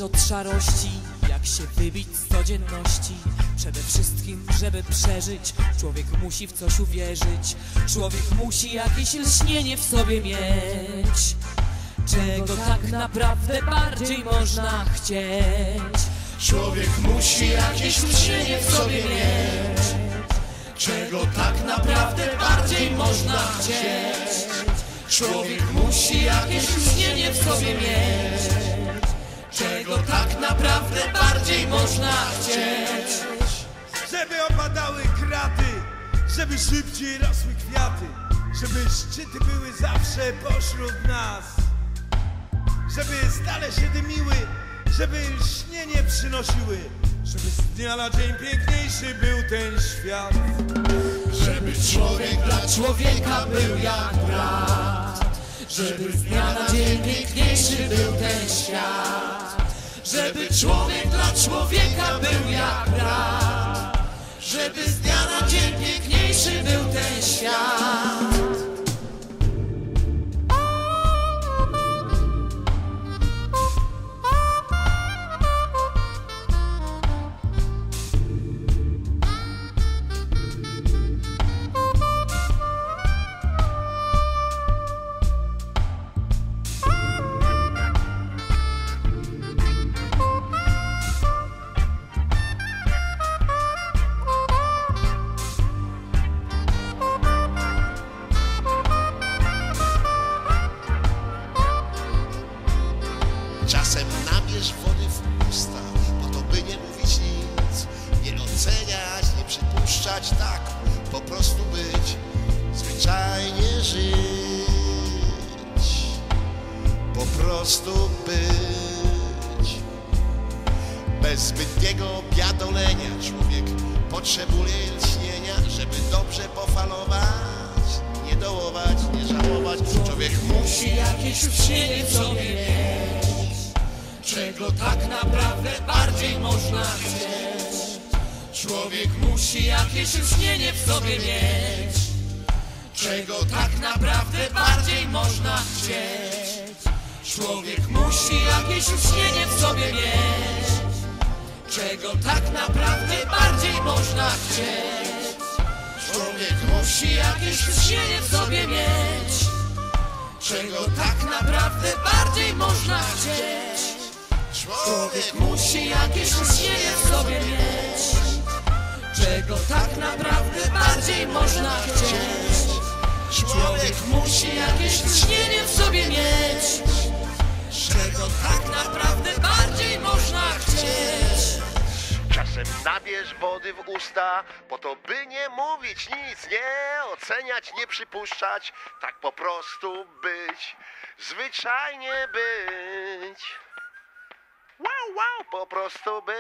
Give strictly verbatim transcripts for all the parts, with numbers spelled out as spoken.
od szarości, jak się wybić z codzienności. Przede wszystkim, żeby przeżyć, człowiek musi w coś uwierzyć. Człowiek musi jakieś lśnienie w sobie mieć, czego tak naprawdę bardziej można chcieć. Człowiek musi jakieś lśnienie w sobie mieć, czego tak naprawdę bardziej można chcieć. Człowiek musi jakieś lśnienie w sobie mieć, czego tak naprawdę bardziej można chcieć. Żeby opadały kraty, żeby szybciej rosły kwiaty, żeby szczyty były zawsze pośród nas, żeby stale się dymiły, żeby lśnienie przynosiły, żeby z dnia na dzień piękniejszy był ten świat. Żeby człowiek dla człowieka był jak brat, żeby z dnia na dzień piękniejszy był ten świat. Żeby człowiek dla człowieka był jak brat, żeby z dnia na dzień piękniejszy był ten świat. Czasem nabierz wody w usta, po to by nie mówić nic, nie oceniać, nie przypuszczać, tak po prostu być, zwyczajnie żyć, po prostu być. Bez zbytniego biadolenia człowiek potrzebuje lśnienia, żeby dobrze pofalować, nie dołować, nie żałować. Człowiek Musi jakieś lśnienie w sobie mieć, czego tak naprawdę bardziej można chcieć. Człowiek musi jakieś lśnienie w sobie mieć, czego tak naprawdę bardziej można chcieć. Człowiek musi jakieś lśnienie w sobie mieć, czego tak naprawdę bardziej można chcieć. Człowiek musi jakieś lśnienie w sobie mieć, czego tak naprawdę bardziej można chcieć. Człowiek musi jakieś lśnienie w sobie mieć, czego tak naprawdę bardziej można chcieć. Człowiek musi jakieś lśnienie w sobie mieć, czego tak naprawdę bardziej można chcieć. Czasem nabierz wody w usta, po to by nie mówić nic, nie oceniać, nie przypuszczać, tak po prostu być, zwyczajnie być. Wow, wow, po prostu być.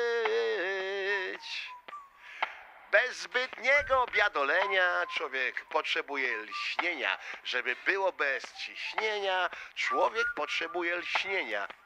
Bez zbytniego biadolenia człowiek potrzebuje lśnienia. Żeby było bez ciśnienia, człowiek potrzebuje lśnienia.